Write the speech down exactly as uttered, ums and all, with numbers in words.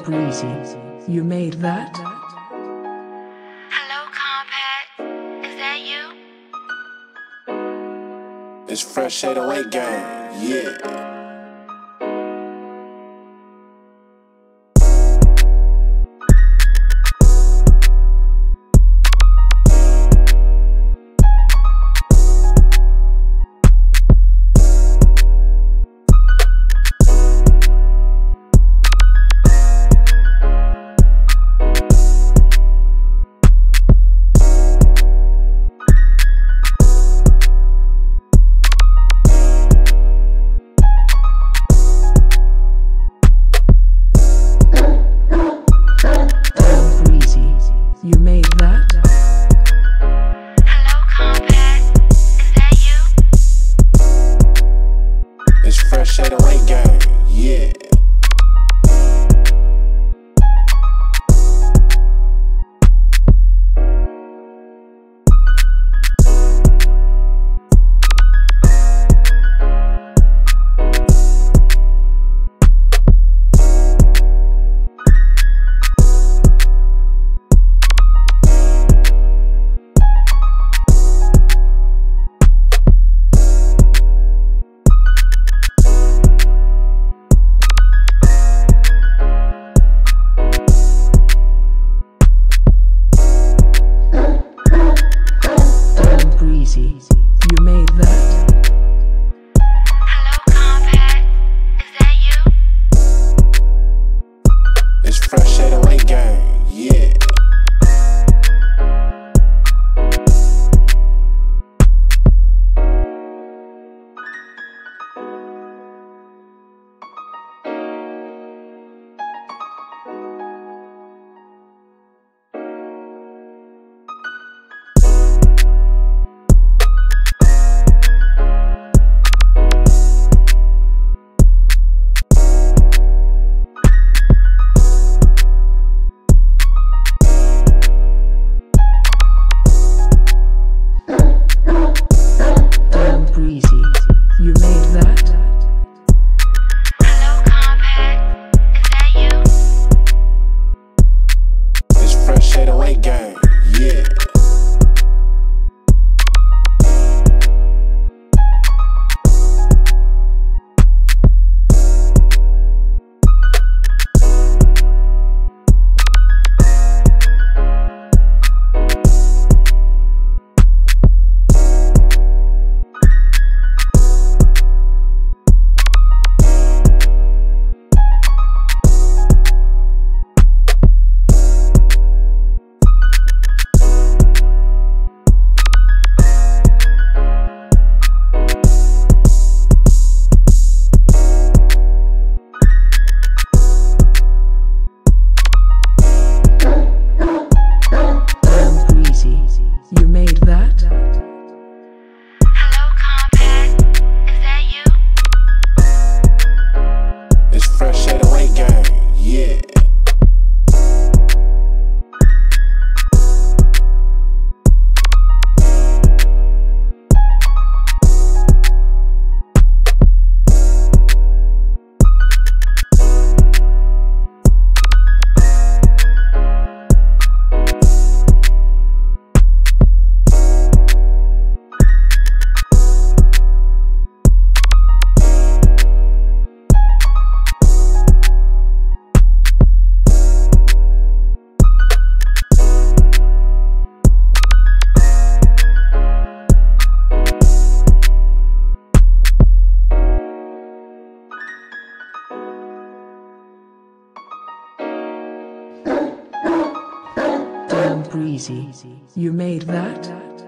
Breezy, you made that? Hello, Compact. Is that you? It's Fresh eight oh eight gang, yeah. You made that? Hello, Compact. Is that you? It's Fresh eight oh eight gang, yeah. You made that? Hello, Compact. Is that you? It's Fresh eight oh eight gang, yeah. You made that? Hello, Compact. Is that you? It's Fresh eight oh eight gang, yeah. You made that? Hello, Compact. Is that you? It's Fresh eight oh eight gang, yeah. Breezy, you made that?